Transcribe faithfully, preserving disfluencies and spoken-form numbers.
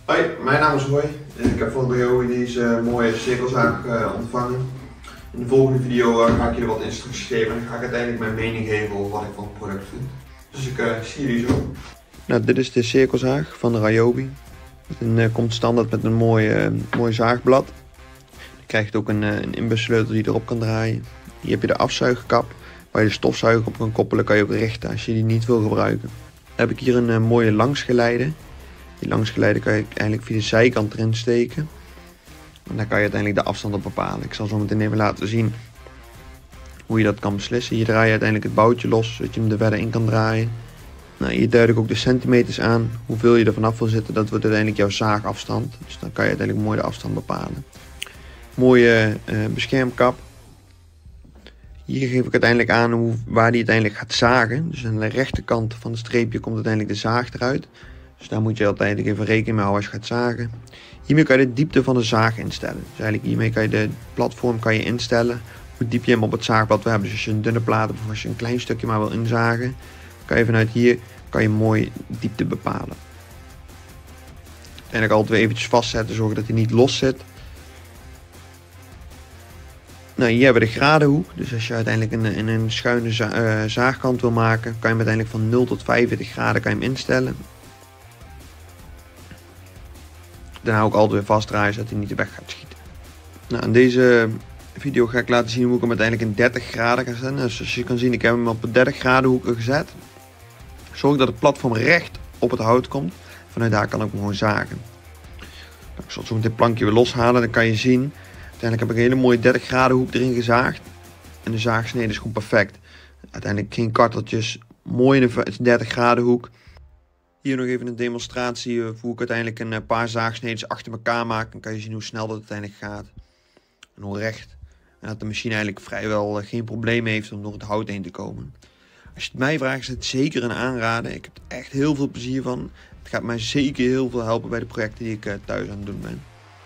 Hoi, mijn naam is Roy en ik heb van Ryobi deze mooie cirkelzaag uh, ontvangen. In de volgende video uh, ga ik jullie wat instructies geven en ga ik uiteindelijk mijn mening geven over wat ik van het product vind. Dus ik uh, zie jullie zo. Nou, dit is de cirkelzaag van de Ryobi. Het uh, komt standaard met een mooi, uh, mooi zaagblad. Je krijgt ook een, uh, een inbussleutel die je erop kan draaien. Hier heb je de afzuigkap waar je de stofzuiger op kan koppelen, kan je ook richten als je die niet wil gebruiken. Dan heb ik hier een uh, mooie langsgeleide. Die langsgeleide kan je eigenlijk via de zijkant erin steken. En daar kan je uiteindelijk de afstand op bepalen. Ik zal zo meteen even laten zien hoe je dat kan beslissen. Hier draai je uiteindelijk het boutje los, zodat je hem er verder in kan draaien. Nou, hier duid ik ook de centimeters aan. Hoeveel je er vanaf wil zitten, dat wordt uiteindelijk jouw zaagafstand. Dus dan kan je uiteindelijk mooi de afstand bepalen. Mooie uh, beschermkap. Hier geef ik uiteindelijk aan hoe, waar die uiteindelijk gaat zagen. Dus aan de rechterkant van het streepje komt uiteindelijk de zaag eruit. Dus daar moet je altijd even rekening mee houden als je gaat zagen. Hiermee kan je de diepte van de zaag instellen. Dus eigenlijk hiermee kan je de platform kan je instellen. Hoe diep je hem op het zaagblad wil hebben. Dus als je een dunne plaat hebt of als je een klein stukje maar wil inzagen. Kan je vanuit hier kan je mooi diepte bepalen. Uiteindelijk altijd weer eventjes vastzetten. Zorgen dat hij niet los zit. Nou, hier hebben we de gradenhoek. Dus als je uiteindelijk een, een, een schuine za uh, zaagkant wil maken. Kan je hem uiteindelijk van nul tot vijfenveertig graden kan je hem instellen. Dan hou ik altijd weer vastdraaien zodat hij niet weg gaat schieten. Nou, in deze video ga ik laten zien hoe ik hem uiteindelijk in dertig graden ga zetten. Dus als je kan zien, ik heb hem op dertig graden hoeken gezet. Zorg dat het platform recht op het hout komt. Vanuit daar kan ik hem gewoon zagen. Nou, ik zal zo dit plankje weer loshalen. Dan kan je zien, uiteindelijk heb ik een hele mooie dertig graden hoek erin gezaagd. En de zaagsnede is gewoon perfect. Uiteindelijk geen karteltjes. Mooi in de dertig graden hoek. Hier nog even een demonstratie hoe ik uiteindelijk een paar zaagsneden achter elkaar maak. Dan kan je zien hoe snel dat uiteindelijk gaat. En hoe recht. En dat de machine eigenlijk vrijwel geen probleem heeft om door het hout heen te komen. Als je het mij vraagt is het zeker een aanrader. Ik heb er echt heel veel plezier van. Het gaat mij zeker heel veel helpen bij de projecten die ik thuis aan het doen ben.